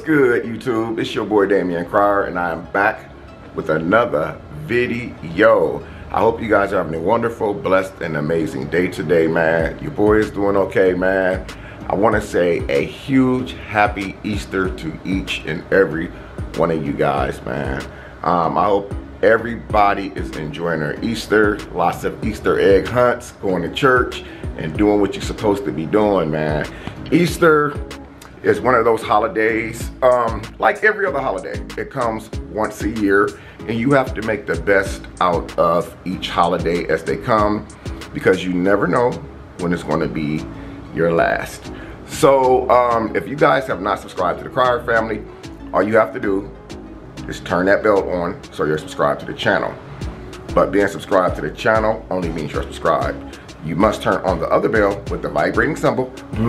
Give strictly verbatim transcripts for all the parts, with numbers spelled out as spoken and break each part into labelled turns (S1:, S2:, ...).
S1: good, YouTube? It's your boy Damian Cryer, and I am back with another video. I hope you guys are having a wonderful, blessed, and amazing day today, man. Your boy is doing okay, man. I want to say a huge happy Easter to each and every one of you guys, man. Um, I hope everybody is enjoying their Easter. Lots of Easter egg hunts, going to church, and doing what you're supposed to be doing, man. Easter is one of those holidays, um, like every other holiday. It comes once a year, and you have to make the best out of each holiday as they come, because you never know when it's going to be your last. So um, if you guys have not subscribed to the Cryer family, all you have to do is turn that bell on so you're subscribed to the channel. But being subscribed to the channel only means you're subscribed. You must turn on the other bell with the vibrating symbol.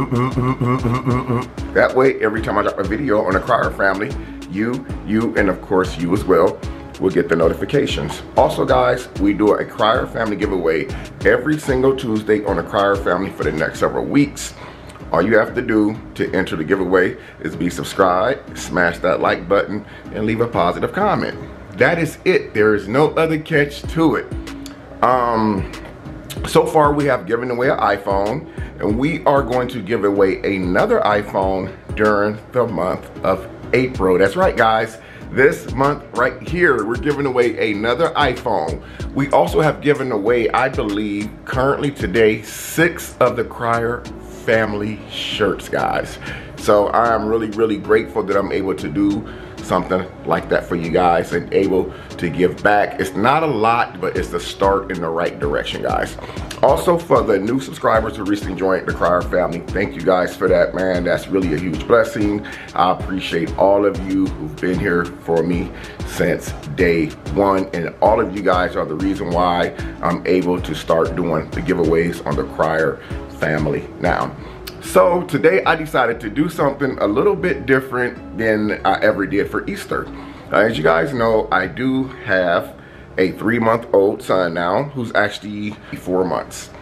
S1: That way, every time I drop a video on the Cryer family, you, you, and of course you as well, will get the notifications. Also, guys, we do a Cryer family giveaway every single Tuesday on the Cryer family for the next several weeks. All you have to do to enter the giveaway is be subscribed, smash that like button, and leave a positive comment. That is it. There is no other catch to it. Um, so far, we have given away an iPhone, and we are going to give away another iPhone during the month of April. That's right, guys. This month right here, we're giving away another iPhone. We also have given away, I believe, currently today, six of the Cryer family shirts, guys. So I'm really, really grateful that I'm able to do something like that for you guys and able to give back. It's not a lot, but it's the start in the right direction, guys. Also, for the new subscribers who recently joined the Cryer family, thank you guys for that, man. That's really a huge blessing. I appreciate all of you who've been here for me since day one, and all of you guys are the reason why I'm able to start doing the giveaways on the Cryer family now. So today I decided to do something a little bit different than I ever did for Easter. Uh, as you guys know, I do have a three-month-old son now who's actually four months.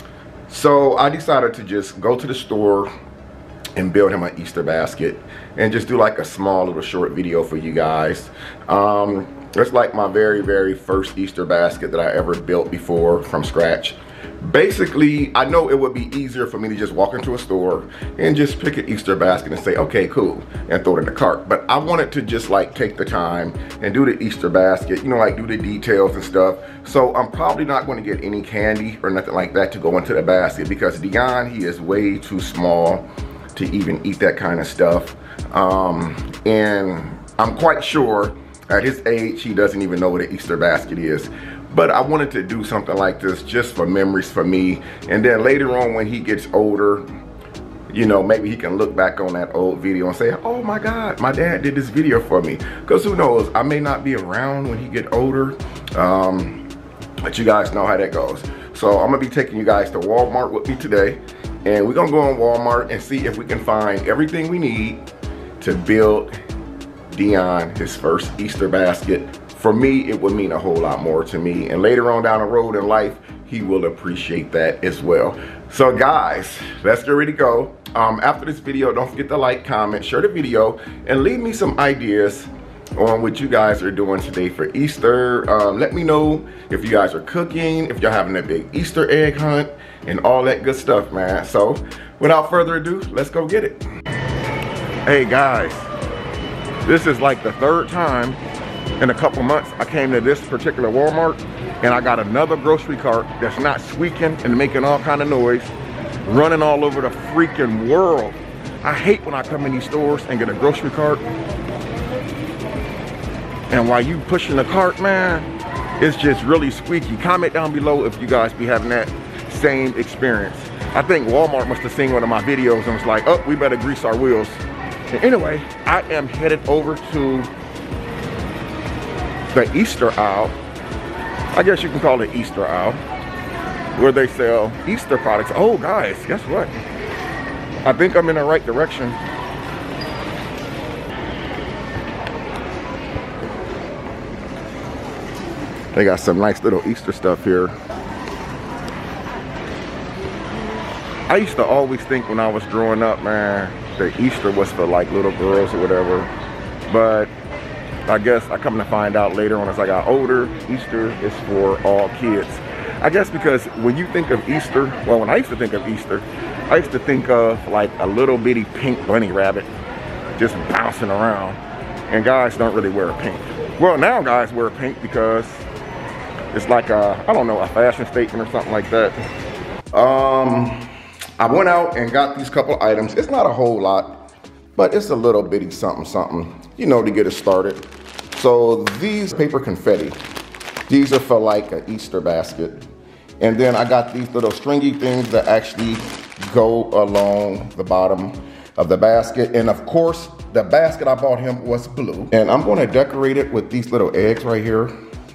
S1: So I decided to just go to the store and build him an Easter basket and just do like a small little short video for you guys. Um, it's like my very, very first Easter basket that I ever built before from scratch. Basically, I know it would be easier for me to just walk into a store and just pick an Easter basket and say, okay, cool, and throw it in the cart. But I wanted to just like take the time and do the Easter basket, you know, like do the details and stuff. So I'm probably not going to get any candy or nothing like that to go into the basket, because Dion, he is way too small to even eat that kind of stuff. Um, and I'm quite sure at his age, he doesn't even know what an Easter basket is. But I wanted to do something like this just for memories for me. And then later on, when he gets older, you know, maybe he can look back on that old video and say, oh my God, my dad did this video for me. Because who knows, I may not be around when he get older. Um, but you guys know how that goes. So I'm gonna be taking you guys to Walmart with me today. And we're gonna go on Walmart and see if we can find everything we need to build Dion his first Easter basket. For me, it would mean a whole lot more to me. And later on down the road in life, he will appreciate that as well. So guys, let's get ready to go. Um, after this video, don't forget to like, comment, share the video, and leave me some ideas on what you guys are doing today for Easter. Um, let me know if you guys are cooking, if you're having a big Easter egg hunt, and all that good stuff, man. So without further ado, let's go get it. Hey guys, this is like the third time in a couple months I came to this particular Walmart, and I got another grocery cart that's not squeaking and making all kind of noise, running all over the freaking world. I hate when I come in these stores and get a grocery cart, and while you pushing the cart, man, it's just really squeaky. Comment down below if you guys be having that same experience. I think Walmart must have seen one of my videos and was like, oh, we better grease our wheels. And anyway, I am headed over to the Easter aisle. I guess you can call it Easter aisle, where they sell Easter products. Oh guys, guess what? I think I'm in the right direction. They got some nice little Easter stuff here. I used to always think when I was growing up, man, that Easter was for like little girls or whatever. But I guess I come to find out later on as I got older, Easter is for all kids. I guess because when you think of Easter, well, when I used to think of Easter, I used to think of like a little bitty pink bunny rabbit just bouncing around. And guys don't really wear pink. Well, now guys wear pink because it's like a, I don't know, a fashion statement or something like that. Um, I went out and got these couple items. It's not a whole lot, but it's a little bitty something something, you know, to get us started. So these paper confetti, these are for like an Easter basket. And then I got these little stringy things that actually go along the bottom of the basket. And of course, the basket I bought him was blue. And I'm gonna decorate it with these little eggs right here.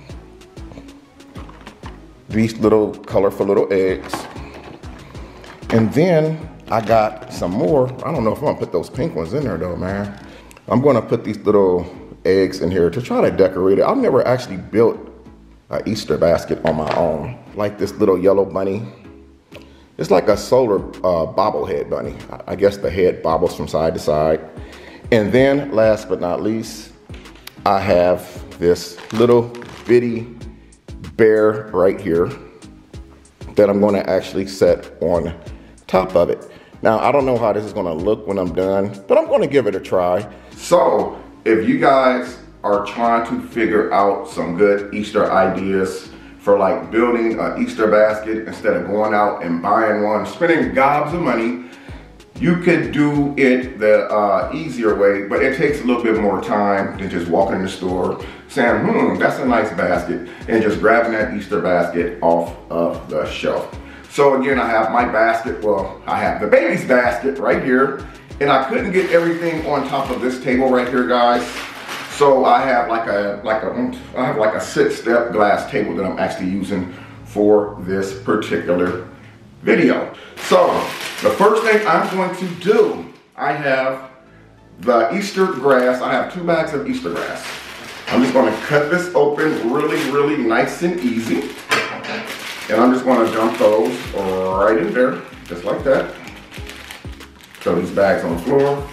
S1: These little colorful little eggs. And then I got some more. I don't know if I'm gonna put those pink ones in there though, man. I'm gonna put these little eggs in here to try to decorate it. I've never actually built an Easter basket on my own. Like this little yellow bunny. It's like a solar uh, bobblehead bunny. I guess the head bobbles from side to side. And then last but not least, I have this little bitty bear right here that I'm gonna actually set on top of it. Now, I don't know how this is gonna look when I'm done, but I'm gonna give it a try. So, if you guys are trying to figure out some good Easter ideas for like building an Easter basket instead of going out and buying one, spending gobs of money, you could do it the uh, easier way, but it takes a little bit more time than just walking in the store, saying, hmm, that's a nice basket, and just grabbing that Easter basket off of the shelf. So again, I have my basket, well, I have the baby's basket right here, and I couldn't get everything on top of this table right here, guys. So I have like a, like a, I have like a six-step glass table that I'm actually using for this particular video. So the first thing I'm going to do, I have the Easter grass. I have two bags of Easter grass. I'm just going to cut this open really, really nice and easy. And I'm just going to dump those right in there, just like that. Throw these bags on the floor.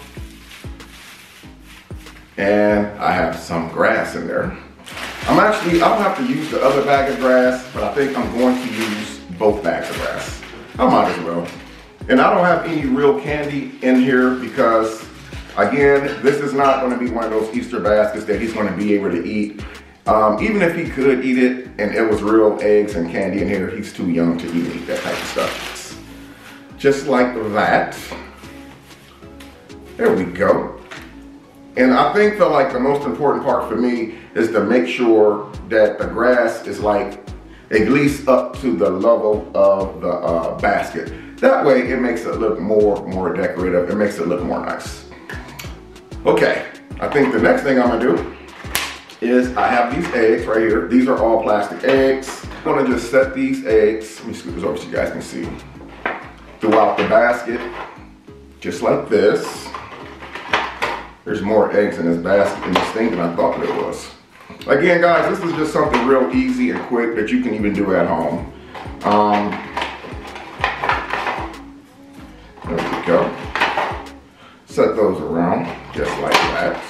S1: And I have some grass in there. I'm actually, I don't have to use the other bag of grass, but I think I'm going to use both bags of grass. I might as well. And I don't have any real candy in here because, again, this is not going to be one of those Easter baskets that he's going to be able to eat. Um, even if he could eat it and it was real eggs and candy in here, he's too young to even eat that type of stuff. Just like that. There we go. And I think that like the most important part for me is to make sure that the grass is like at least up to the level of the uh, basket. That way it makes it look more, more decorative. It makes it look more nice. Okay, I think the next thing I'm gonna do is I have these eggs right here. These are all plastic eggs. I'm gonna just set these eggs, let me scoot this over so you guys can see, throughout the basket, just like this. There's more eggs in this basket in this thing than I thought there was. Again, guys, this is just something real easy and quick that you can even do at home. Um, there we go. Set those around just like that.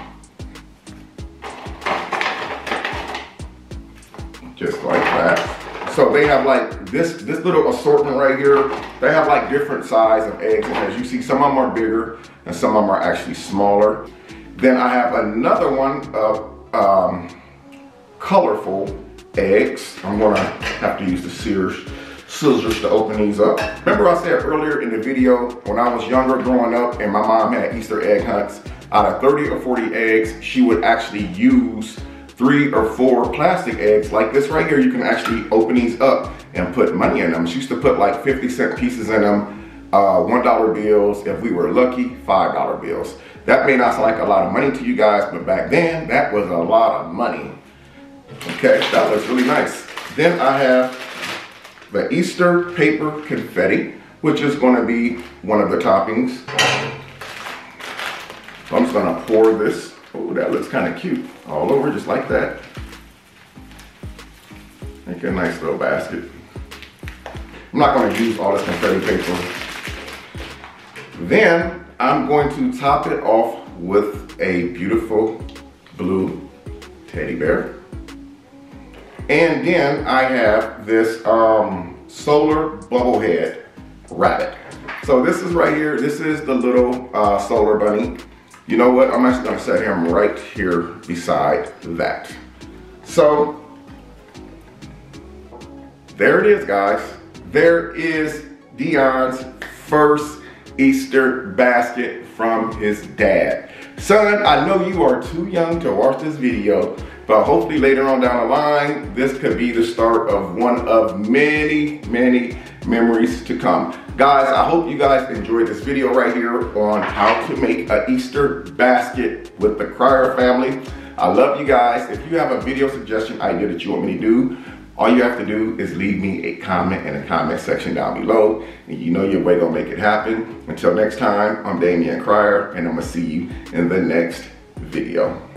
S1: Just like that. So they have like this, this little assortment right here. They have like different size of eggs. And as you see, some of them are bigger and some of them are actually smaller. Then I have another one of um, colorful eggs. I'm gonna have to use the scissors, scissors to open these up. Remember I said earlier in the video, when I was younger growing up and my mom had Easter egg hunts, out of thirty or forty eggs, she would actually use three or four plastic eggs like this right here. You can actually open these up and put money in them. She used to put like fifty cent pieces in them, uh, one dollar bills, if we were lucky, five dollar bills. That may not sound like a lot of money to you guys, but back then, that was a lot of money. Okay, that looks really nice. Then I have the Easter paper confetti, which is gonna be one of the toppings. So I'm just gonna pour this. Oh, that looks kind of cute. All over, just like that. Make a nice little basket. I'm not gonna use all this confetti paper. Then I'm going to top it off with a beautiful blue teddy bear. And then I have this um, solar bubble head rabbit. So this is right here, this is the little uh, solar bunny. You know what, I'm actually gonna set him right here beside that. So, there it is, guys. There is Dion's first Easter basket from his dad. Son, I know you are too young to watch this video, but hopefully later on down the line, this could be the start of one of many, many memories to come. Guys, I hope you guys enjoyed this video right here on how to make an Easter basket with the Cryer family. I love you guys. If you have a video suggestion idea that you want me to do, all you have to do is leave me a comment in the comment section down below, and you know your way gonna make it happen. Until next time, I'm Damian Cryer, and I'm gonna see you in the next video.